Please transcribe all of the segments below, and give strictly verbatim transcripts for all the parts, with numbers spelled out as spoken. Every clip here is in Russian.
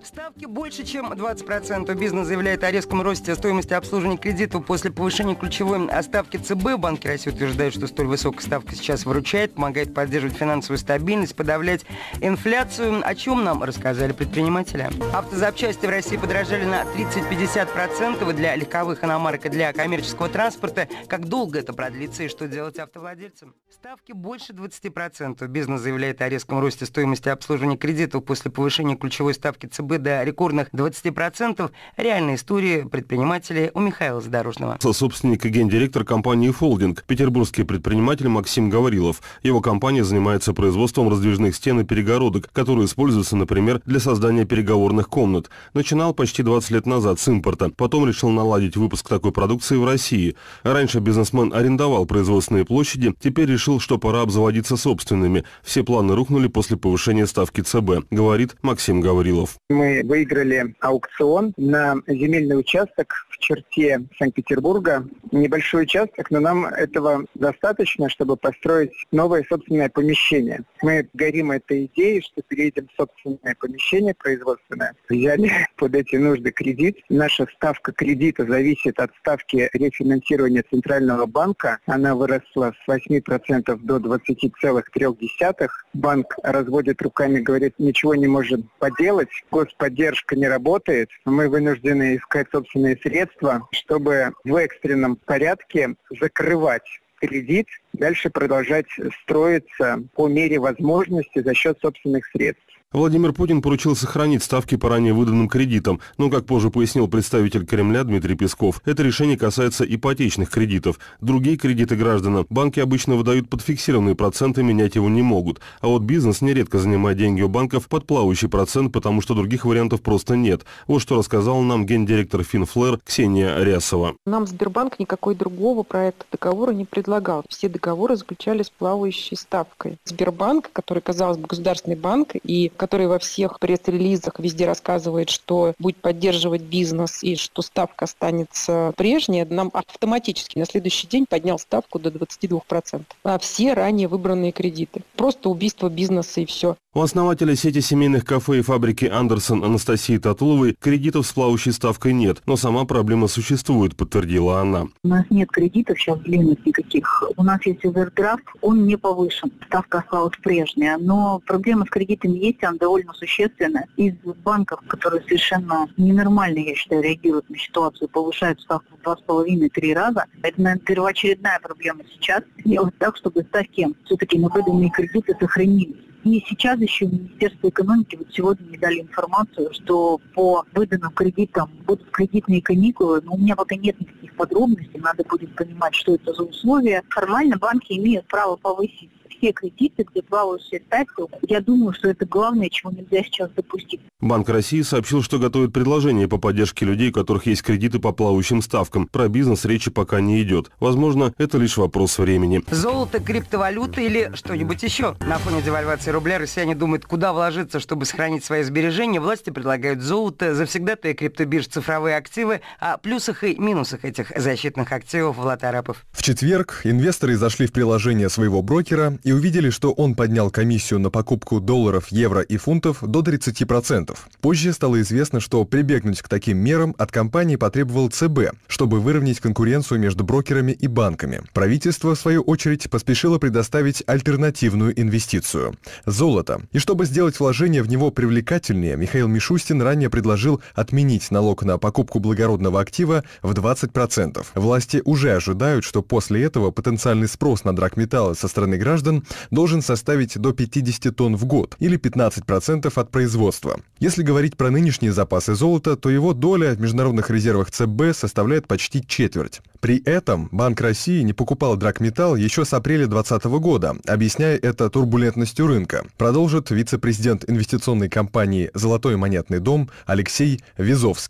Ставки больше, чем двадцать процентов. Бизнес заявляет о резком росте стоимости обслуживания кредитов после повышения ключевой ставки ЦБ. Банки России утверждают, что столь высокая ставка сейчас выручает, помогает поддерживать финансовую стабильность, подавлять инфляцию. О чем нам рассказали предприниматели. Автозапчасти в России подорожали на тридцать-пятьдесят процентов и для легковых иномарок, и для коммерческого транспорта. Как долго это продлится и что делать автовладельцам? Ставки больше двадцати процентов. Бизнес заявляет о резком росте стоимости обслуживания кредитов после повышения ключевой ставки ЦБ до рекордных двадцати процентов. Реальная история предпринимателей у Михаила Задорожного. Собственник и гендиректор компании «Фолдинг», петербургский предприниматель Максим Гаврилов. Его компания занимается производством раздвижных стен и перегородок, которые используются, например, для создания переговорных комнат. Начинал почти двадцать лет назад с импорта. Потом решил наладить выпуск такой продукции в России. Раньше бизнесмен арендовал производственные площади, теперь решил, что пора обзаводиться собственными. Все планы рухнули после повышения ставки ЦБ, говорит Максим Гаврилов. Мы выиграли аукцион на земельный участок в черте Санкт-Петербурга. Небольшой участок, но нам этого достаточно, чтобы построить новое собственное помещение. Мы горим этой идеей, что переедем в собственное помещение производственное. Взяли под эти нужды кредит. Наша ставка кредита зависит от ставки рефинансирования Центрального банка. Она выросла с восьми процентов до двадцати целых трёх десятых. Банк разводит руками, говорит, ничего не можем поделать. Господдержка не работает. Мы вынуждены искать собственные средства, чтобы в экстренном порядке закрывать кредит, дальше продолжать строиться по мере возможности за счет собственных средств. Владимир Путин поручил сохранить ставки по ранее выданным кредитам, но, как позже пояснил представитель Кремля Дмитрий Песков, это решение касается ипотечных кредитов. Другие кредиты гражданам банки обычно выдают под фиксированные проценты, менять его не могут. А вот бизнес нередко занимает деньги у банков под плавающий процент, потому что других вариантов просто нет. Вот что рассказал нам гендиректор Финфлэр Ксения Рясова. Нам Сбербанк никакой другого проекта договора не предлагал. Все договоры заключались с плавающей ставкой. Сбербанк, который, казалось бы, государственный банк и который во всех пресс-релизах везде рассказывает, что будет поддерживать бизнес и что ставка останется прежней, нам автоматически на следующий день поднял ставку до двадцати двух процентов. А все ранее выбранные кредиты. Просто убийство бизнеса и все. У основателя сети семейных кафе и фабрики «Андерсон» Анастасии Татуловой кредитов с плавающей ставкой нет, но сама проблема существует, подтвердила она. У нас нет кредитов сейчас длинных никаких. У нас есть овердрафт, он не повышен. Ставка осталась прежняя, но проблема с кредитами есть, она довольно существенная. Из банков, которые совершенно ненормально, я считаю, реагируют на ситуацию, повышают ставку в два с половиной — три раза. Это, наверное, первоочередная проблема сейчас. Делать так, чтобы ставки все-таки на выданные кредиты сохранились. И сейчас еще Министерство экономики вот сегодня мне дали информацию, что по выданным кредитам будут кредитные каникулы, но у меня пока нет никаких подробностей, надо будет понимать, что это за условия. Формально банки имеют право повысить все кредиты, где плавающая ставка. Я думаю, что это главное, чего нельзя сейчас допустить. Банк России сообщил, что готовит предложение по поддержке людей, у которых есть кредиты по плавающим ставкам. Про бизнес речи пока не идет. Возможно, это лишь вопрос времени. Золото, криптовалюта или что-нибудь еще? На фоне девальвации рубля россияне думают, куда вложиться, чтобы сохранить свои сбережения. Власти предлагают золото, завсегдатые криптобирж, цифровые активы. О плюсах и минусах этих защитных активов Влад Арапов. В четверг инвесторы зашли в приложение своего брокера и увидели, что он поднял комиссию на покупку долларов, евро и фунтов до тридцати процентов. Позже стало известно, что прибегнуть к таким мерам от компании потребовал ЦБ, чтобы выровнять конкуренцию между брокерами и банками. Правительство, в свою очередь, поспешило предоставить альтернативную инвестицию – золото. И чтобы сделать вложение в него привлекательнее, Михаил Мишустин ранее предложил отменить налог на покупку благородного актива в двадцать процентов. Власти уже ожидают, что после этого потенциальный спрос на драгметаллы со стороны граждан должен составить до пятидесяти тонн в год или пятнадцать процентов от производства. Если говорить про нынешние запасы золота, то его доля в международных резервах ЦБ составляет почти четверть. При этом Банк России не покупал драгметалл еще с апреля две тысячи двадцатого года, объясняя это турбулентностью рынка. Продолжит вице-президент инвестиционной компании «Золотой монетный дом» Алексей Визовский.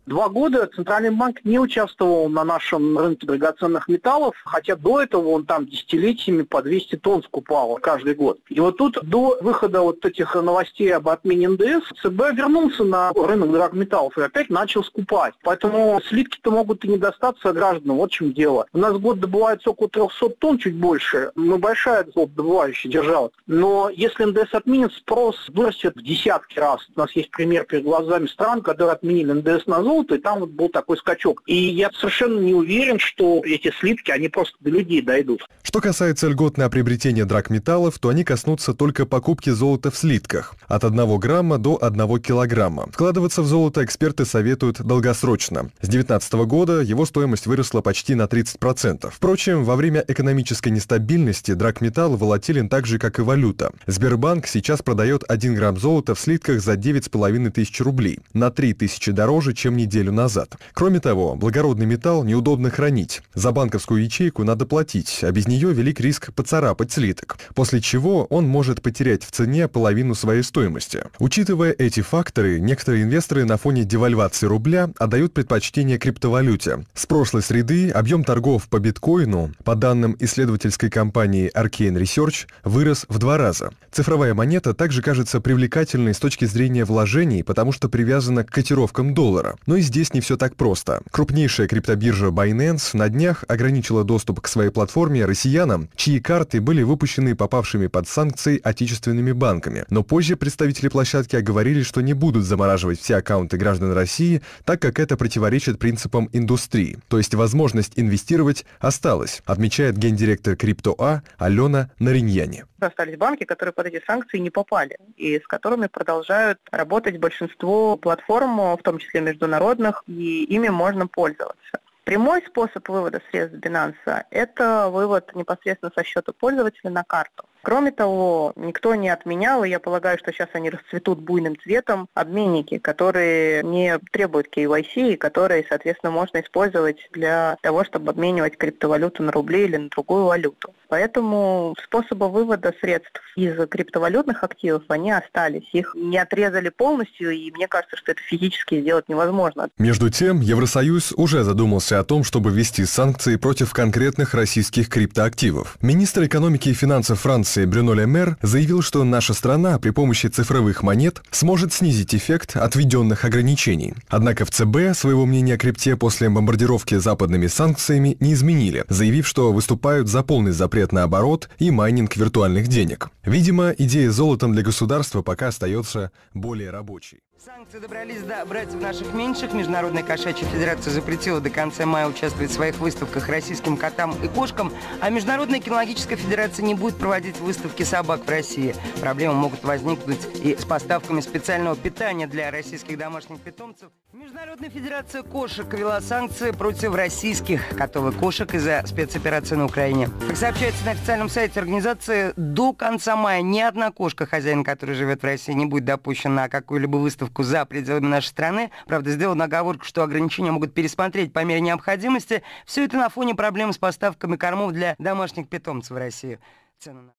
Два года Центральный банк не участвовал на нашем рынке драгоценных металлов, хотя до этого он там десятилетиями по двести тонн скупал каждый год. И вот тут до выхода вот этих новостей об отмене эн дэ эс ЦБ вернулся на рынок драгметаллов и опять начал скупать. Поэтому слитки-то могут и не достаться гражданам. Вот в чем дело. У нас в год добывается около трехсот тонн, чуть больше. Мы большая добывающая держава. Но если эн дэ эс отменит, спрос вырастет в десятки раз. У нас есть пример перед глазами стран, которые отменили эн дэ эс на золото, и там вот был такой скачок. И я совершенно не уверен, что эти слитки, они просто до людей дойдут. Что касается льгот на приобретение драгметаллов, то они коснутся только покупки золота в слитках от одного грамма до одного килограмма. Вкладываться в золото эксперты советуют долгосрочно. С две тысячи девятнадцатого года его стоимость выросла почти на тридцать процентов. Впрочем, во время экономической нестабильности драгметалл волатилен так же, как и валюта. Сбербанк сейчас продает один грамм золота в слитках за девять с половиной тысяч рублей, на три тысячи дороже, чем неделю назад. Кроме того, благородный металл неудобно хранить. За банковскую ячейку надо платить, а без нее велик риск поцарапать слиток, после чего он может потерять в цене половину своей стоимости. Учитывая эти факторы, некоторые инвесторы на фоне девальвации рубля отдают предпочтение криптовалюте. С прошлой среды объем торгов по биткоину, по данным исследовательской компании Arcane Research, вырос в два раза. Цифровая монета также кажется привлекательной с точки зрения вложений, потому что привязана к котировкам доллара. Но и здесь не все так просто. Крупнейшая криптобиржа Binance на днях ограничила доступ к своей платформе россиянам, чьи карты были выпущены попавшими под санкции отечественными банками. Но позже представители площадки оговорили, что не будут замораживать все аккаунты граждан России, так как это противоречит принципам индустрии. То есть возможность инвестировать осталась, отмечает гендиректор Крипто.А Алена Нариньяни. Остались банки, которые под эти санкции не попали, и с которыми продолжают работать большинство платформ, в том числе международных, и ими можно пользоваться. Прямой способ вывода средств Binance – это вывод непосредственно со счета пользователя на карту. Кроме того, никто не отменял, и я полагаю, что сейчас они расцветут буйным цветом, обменники, которые не требуют кей вай си, и которые, соответственно, можно использовать для того, чтобы обменивать криптовалюту на рубли или на другую валюту. Поэтому способы вывода средств из криптовалютных активов, они остались. Их не отрезали полностью, и мне кажется, что это физически сделать невозможно. Между тем, Евросоюз уже задумался о том, чтобы ввести санкции против конкретных российских криптоактивов. Министр экономики и финансов Франции Брюно Ле Мэр заявил, что наша страна при помощи цифровых монет сможет снизить эффект от введенных ограничений. Однако в ЦБ своего мнения о крипте после бомбардировки западными санкциями не изменили, заявив, что выступают за полный запрет на оборот и майнинг виртуальных денег. Видимо, идея с золотом для государства пока остается более рабочей. Санкции добрались до братьев наших меньших. Международная кошачья федерация запретила до конца мая участвовать в своих выставках российским котам и кошкам, а Международная кинологическая федерация не будет проводить выставки собак в России. Проблемы могут возникнуть и с поставками специального питания для российских домашних питомцев. Международная федерация кошек ввела санкции против российских котов и кошек из-за спецоперации на Украине. Как сообщается на официальном сайте организации, до конца мая ни одна кошка, хозяин которой живет в России, не будет допущена на какую-либо выставку за пределами нашей страны. Правда, сделана оговорка, что ограничения могут пересмотреть по мере необходимости. Все это на фоне проблем с поставками кормов для домашних питомцев в России. Цены на...